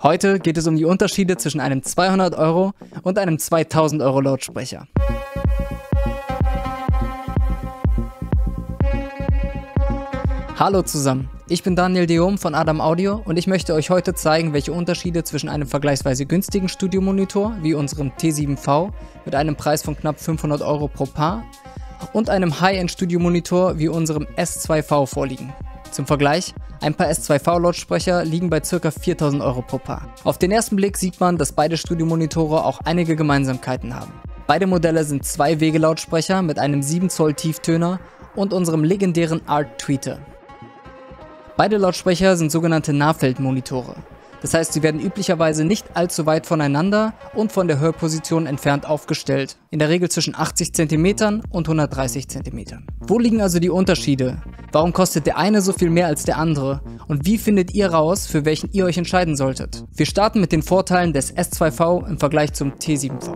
Heute geht es um die Unterschiede zwischen einem 200 € und einem 2000 € Lautsprecher. Hallo zusammen, ich bin Daniel Deom von Adam Audio und ich möchte euch heute zeigen, welche Unterschiede zwischen einem vergleichsweise günstigen Studiomonitor wie unserem T7V mit einem Preis von knapp 500 € pro Paar und einem High-End-Studiomonitor wie unserem S2V vorliegen. Zum Vergleich, ein paar S2V-Lautsprecher liegen bei ca. 4000 € pro Paar. Auf den ersten Blick sieht man, dass beide Studiomonitore auch einige Gemeinsamkeiten haben. Beide Modelle sind Zwei-Wege-Lautsprecher mit einem 7 Zoll Tieftöner und unserem legendären Art Tweeter. Beide Lautsprecher sind sogenannte Nahfeldmonitore. Das heißt, sie werden üblicherweise nicht allzu weit voneinander und von der Hörposition entfernt aufgestellt, in der Regel zwischen 80 cm und 130 cm. Wo liegen also die Unterschiede? Warum kostet der eine so viel mehr als der andere? Und wie findet ihr raus, für welchen ihr euch entscheiden solltet? Wir starten mit den Vorteilen des S2V im Vergleich zum T7V.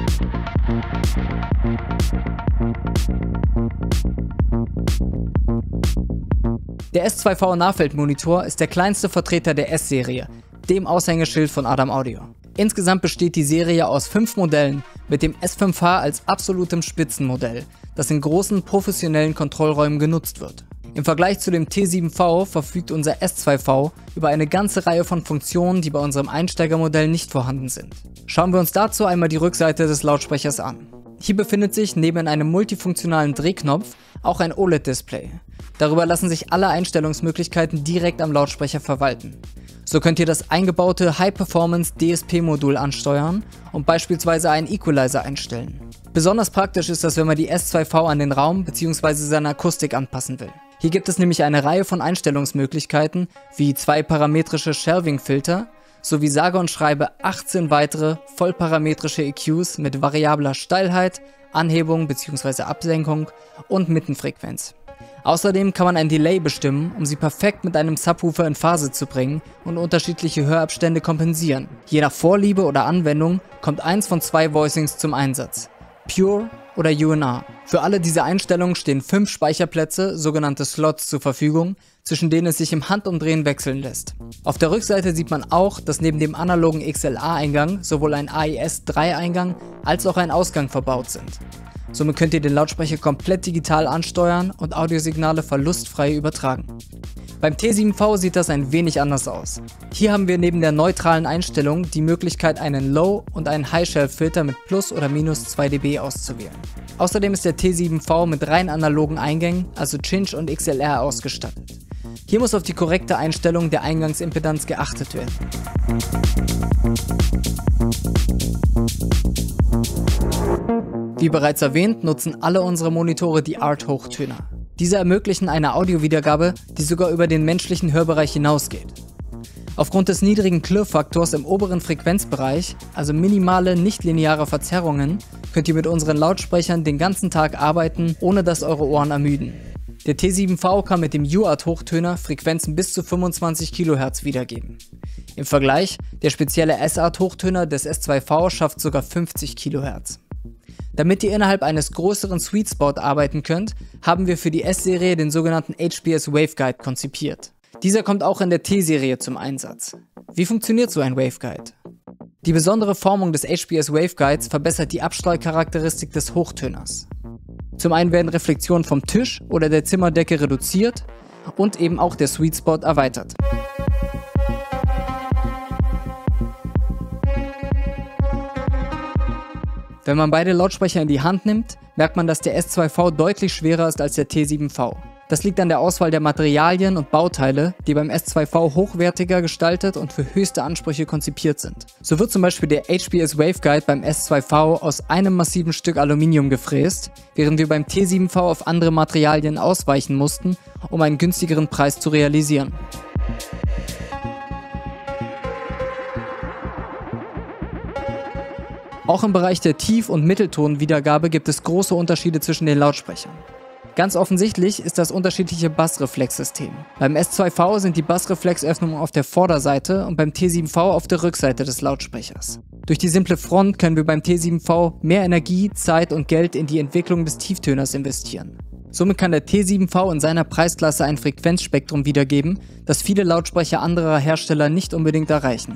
Der S2V Nahfeldmonitor ist der kleinste Vertreter der S-Serie, dem Aushängeschild von Adam Audio. Insgesamt besteht die Serie aus 5 Modellen mit dem S5H als absolutem Spitzenmodell, das in großen professionellen Kontrollräumen genutzt wird. Im Vergleich zu dem T7V verfügt unser S2V über eine ganze Reihe von Funktionen, die bei unserem Einsteigermodell nicht vorhanden sind. Schauen wir uns dazu einmal die Rückseite des Lautsprechers an. Hier befindet sich neben einem multifunktionalen Drehknopf auch ein OLED-Display. Darüber lassen sich alle Einstellungsmöglichkeiten direkt am Lautsprecher verwalten. So könnt ihr das eingebaute High-Performance DSP-Modul ansteuern und beispielsweise einen Equalizer einstellen. Besonders praktisch ist das, wenn man die S2V an den Raum bzw. seine Akustik anpassen will. Hier gibt es nämlich eine Reihe von Einstellungsmöglichkeiten wie 2 parametrische Shelving-Filter sowie sage und schreibe 18 weitere vollparametrische EQs mit variabler Steilheit, Anhebung bzw. Absenkung und Mittenfrequenz. Außerdem kann man ein Delay bestimmen, um sie perfekt mit einem Subwoofer in Phase zu bringen und unterschiedliche Hörabstände kompensieren. Je nach Vorliebe oder Anwendung kommt eins von 2 Voicings zum Einsatz: Pure oder UNR. Für alle diese Einstellungen stehen 5 Speicherplätze, sogenannte Slots, zur Verfügung, zwischen denen es sich im Handumdrehen wechseln lässt. Auf der Rückseite sieht man auch, dass neben dem analogen XLR-Eingang sowohl ein AES-3-Eingang als auch ein Ausgang verbaut sind. Somit könnt ihr den Lautsprecher komplett digital ansteuern und Audiosignale verlustfrei übertragen. Beim T7V sieht das ein wenig anders aus. Hier haben wir neben der neutralen Einstellung die Möglichkeit, einen Low- und einen High-Shelf-Filter mit plus oder minus 2 dB auszuwählen. Außerdem ist der T7V mit rein analogen Eingängen, also Cinch und XLR, ausgestattet. Hier muss auf die korrekte Einstellung der Eingangsimpedanz geachtet werden. Wie bereits erwähnt, nutzen alle unsere Monitore die Art-Hochtöner. Diese ermöglichen eine Audiowiedergabe, die sogar über den menschlichen Hörbereich hinausgeht. Aufgrund des niedrigen Klirrfaktors im oberen Frequenzbereich, also minimale nichtlineare Verzerrungen, könnt ihr mit unseren Lautsprechern den ganzen Tag arbeiten, ohne dass eure Ohren ermüden. Der T7V kann mit dem U-Art-Hochtöner Frequenzen bis zu 25 kHz wiedergeben. Im Vergleich, der spezielle S-Art-Hochtöner des S2V schafft sogar 50 kHz. Damit ihr innerhalb eines größeren Sweet Spot arbeiten könnt, haben wir für die S-Serie den sogenannten HPS Waveguide konzipiert. Dieser kommt auch in der T-Serie zum Einsatz. Wie funktioniert so ein Waveguide? Die besondere Formung des HPS Waveguides verbessert die Abstrahlcharakteristik des Hochtöners. Zum einen werden Reflexionen vom Tisch oder der Zimmerdecke reduziert und eben auch der Sweet Spot erweitert. Wenn man beide Lautsprecher in die Hand nimmt, merkt man, dass der S2V deutlich schwerer ist als der T7V. Das liegt an der Auswahl der Materialien und Bauteile, die beim S2V hochwertiger gestaltet und für höchste Ansprüche konzipiert sind. So wird zum Beispiel der HPS Waveguide beim S2V aus einem massiven Stück Aluminium gefräst, während wir beim T7V auf andere Materialien ausweichen mussten, um einen günstigeren Preis zu realisieren. Auch im Bereich der Tief- und Mitteltonwiedergabe gibt es große Unterschiede zwischen den Lautsprechern. Ganz offensichtlich ist das unterschiedliche Bassreflexsystem. Beim S2V sind die Bassreflexöffnungen auf der Vorderseite und beim T7V auf der Rückseite des Lautsprechers. Durch die simple Front können wir beim T7V mehr Energie, Zeit und Geld in die Entwicklung des Tieftöners investieren. Somit kann der T7V in seiner Preisklasse ein Frequenzspektrum wiedergeben, das viele Lautsprecher anderer Hersteller nicht unbedingt erreichen.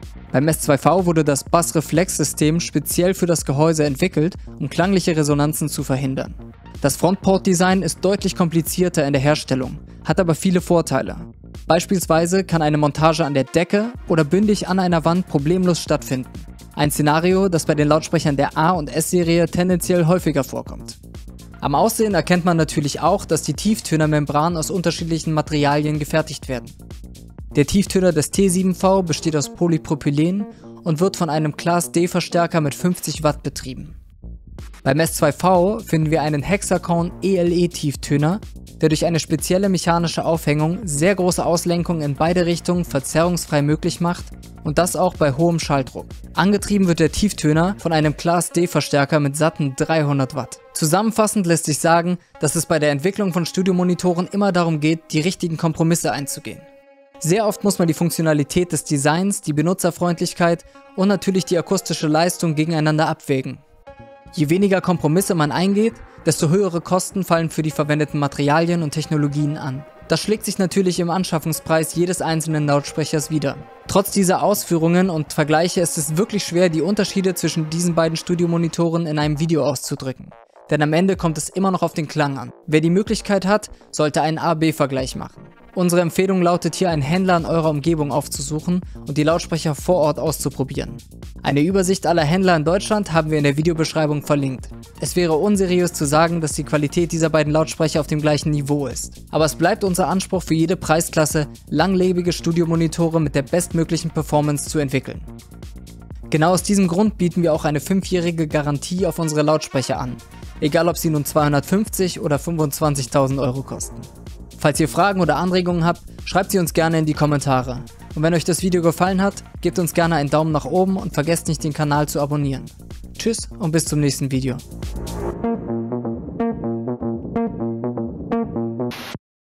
Beim S2V wurde das Bassreflexsystem speziell für das Gehäuse entwickelt, um klangliche Resonanzen zu verhindern. Das Frontport-Design ist deutlich komplizierter in der Herstellung, hat aber viele Vorteile. Beispielsweise kann eine Montage an der Decke oder bündig an einer Wand problemlos stattfinden. Ein Szenario, das bei den Lautsprechern der A- und S-Serie tendenziell häufiger vorkommt. Am Aussehen erkennt man natürlich auch, dass die Tieftönermembranen aus unterschiedlichen Materialien gefertigt werden. Der Tieftöner des T7V besteht aus Polypropylen und wird von einem Class D Verstärker mit 50 Watt betrieben. Beim S2V finden wir einen Hexacone ELE Tieftöner, der durch eine spezielle mechanische Aufhängung sehr große Auslenkungen in beide Richtungen verzerrungsfrei möglich macht und das auch bei hohem Schalldruck. Angetrieben wird der Tieftöner von einem Class D Verstärker mit satten 300 Watt. Zusammenfassend lässt sich sagen, dass es bei der Entwicklung von Studiomonitoren immer darum geht, die richtigen Kompromisse einzugehen. Sehr oft muss man die Funktionalität des Designs, die Benutzerfreundlichkeit und natürlich die akustische Leistung gegeneinander abwägen. Je weniger Kompromisse man eingeht, desto höhere Kosten fallen für die verwendeten Materialien und Technologien an. Das schlägt sich natürlich im Anschaffungspreis jedes einzelnen Lautsprechers wider. Trotz dieser Ausführungen und Vergleiche ist es wirklich schwer, die Unterschiede zwischen diesen beiden Studiomonitoren in einem Video auszudrücken. Denn am Ende kommt es immer noch auf den Klang an. Wer die Möglichkeit hat, sollte einen A-B-Vergleich machen. Unsere Empfehlung lautet hier, einen Händler in eurer Umgebung aufzusuchen und die Lautsprecher vor Ort auszuprobieren. Eine Übersicht aller Händler in Deutschland haben wir in der Videobeschreibung verlinkt. Es wäre unseriös zu sagen, dass die Qualität dieser beiden Lautsprecher auf dem gleichen Niveau ist. Aber es bleibt unser Anspruch für jede Preisklasse, langlebige Studiomonitore mit der bestmöglichen Performance zu entwickeln. Genau aus diesem Grund bieten wir auch eine 5-jährige Garantie auf unsere Lautsprecher an, egal ob sie nun 250 oder 25.000 Euro kosten. Falls ihr Fragen oder Anregungen habt, schreibt sie uns gerne in die Kommentare. Und wenn euch das Video gefallen hat, gebt uns gerne einen Daumen nach oben und vergesst nicht, den Kanal zu abonnieren. Tschüss und bis zum nächsten Video.